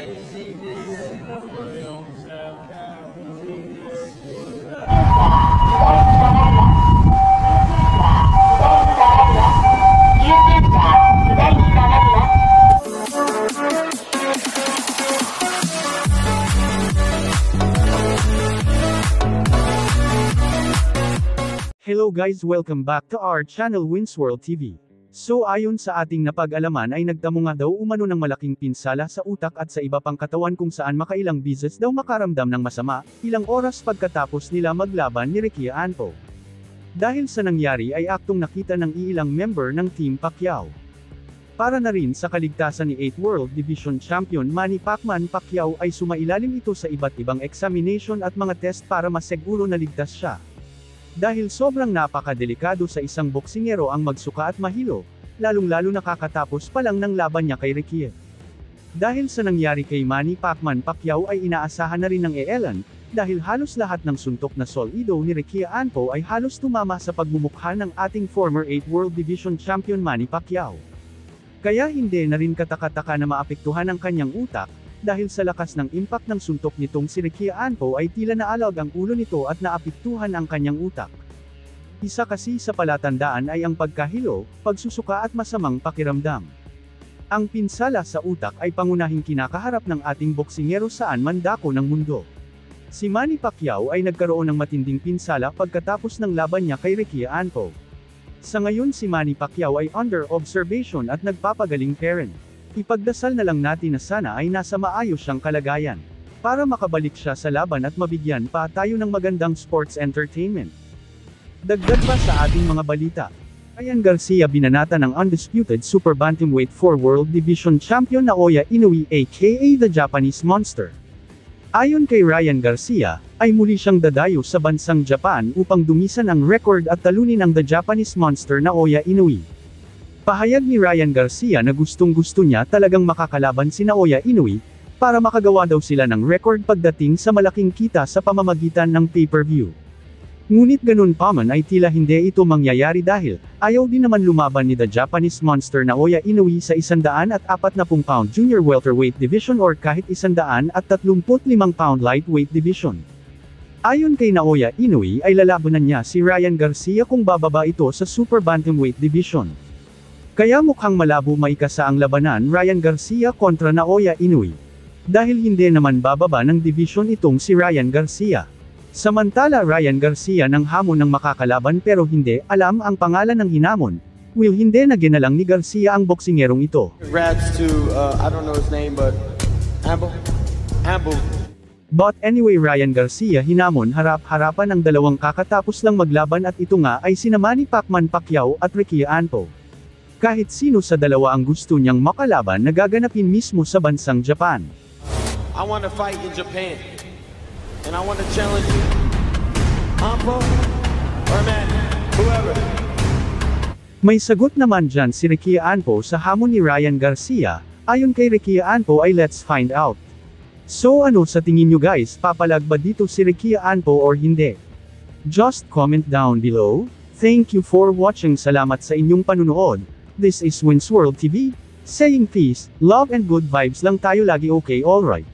Hello guys, welcome back to our channel Winsworld TV. So ayon sa ating napag-alaman ay nagtamo nga daw umano ng malaking pinsala sa utak at sa iba pang katawan kung saan makailang beses daw makaramdam ng masama, ilang oras pagkatapos nila maglaban ni Ricky Anpo. Dahil sa nangyari ay aktong nakita ng ilang member ng Team Pacquiao. Para na rin sa kaligtasan ni 8th World Division Champion Manny Pacquiao ay sumailalim ito sa iba't ibang examination at mga test para masiguro na ligtas siya. Dahil sobrang napakadelikado sa isang boksingero ang magsuka at mahilo, lalong-lalo nakakatapos pa lang ng laban niya kay Ricky. Dahil sa nangyari kay Manny Pacquiao ay inaasahan na rin ng ELN, dahil halos lahat ng suntok na solido ni Ricky Anpo ay halos tumama sa pagmumukha ng ating former 8th World Division Champion Manny Pacquiao. Kaya hindi na rin kataka-taka na maapektuhan ang kanyang utak, dahil sa lakas ng impact ng suntok nitong si Ricky Anpo ay tila naalag ang ulo nito at naapektuhan ang kanyang utak. Isa kasi sa palatandaan ay ang pagkahilo, pagsusuka at masamang pakiramdam. Ang pinsala sa utak ay pangunahing kinakaharap ng ating boksingero saan man dako ng mundo. Si Manny Pacquiao ay nagkaroon ng matinding pinsala pagkatapos ng laban niya kay Ricky Anpo. Sa ngayon si Manny Pacquiao ay under observation at nagpapagaling pa rin. Ipagdasal na lang natin na sana ay nasa maayos siyang kalagayan, para makabalik siya sa laban at mabigyan pa tayo ng magandang sports entertainment. Dagdag pa sa ating mga balita. Ryan Garcia binanata ng undisputed Super Bantamweight 4 World Division Champion Naoya Inoue aka The Japanese Monster. Ayon kay Ryan Garcia, ay muli siyang dadayo sa bansang Japan upang dumisan ang record at talunin ang The Japanese Monster Naoya Inoue. Pahayag ni Ryan Garcia na gustong-gusto niya talagang makakalaban si Naoya Inoue, para makagawa daw sila ng record pagdating sa malaking kita sa pamamagitan ng pay-per-view. Ngunit ganun pa man ay tila hindi ito mangyayari dahil, ayaw din naman lumaban ni The Japanese Monster Naoya Inoue sa 140 pound junior welterweight division or kahit 135 pound lightweight division. Ayon kay Naoya Inoue ay lalabanan niya si Ryan Garcia kung bababa ito sa Super Bantamweight division. Kaya mukhang malabo maikasa ang labanan Ryan Garcia kontra Naoya Inoue. Dahil hindi naman bababa ng division itong si Ryan Garcia. Samantala Ryan Garcia nang hamon ng makakalaban pero hindi alam ang pangalan ng hinamon. Hindi na ginalang ni Garcia ang boksingerong ito. Congrats to, I don't know his name but, Ambo. But anyway Ryan Garcia hinamon harap-harapan ang dalawang kakatapos lang maglaban at ito nga ay sina Manny Pacquiao at Ricky Anpo. Kahit sino sa dalawa ang gusto niyang makalaban na gaganapin mismo sa bansang Japan. I want to fight in Japan. And I want to challenge you. Ampo or Manny, whoever. May sagot naman dyan si Ricky Anpo sa hamon ni Ryan Garcia. Ayon kay Ricky Anpo ay let's find out. So ano sa tingin nyo guys, papalag ba dito si Ricky Anpo or hindi? Just comment down below. Thank you for watching, salamat sa inyong panunood. This is Winsworld TV, saying peace, love and good vibes lang tayo lagi, okay, alright.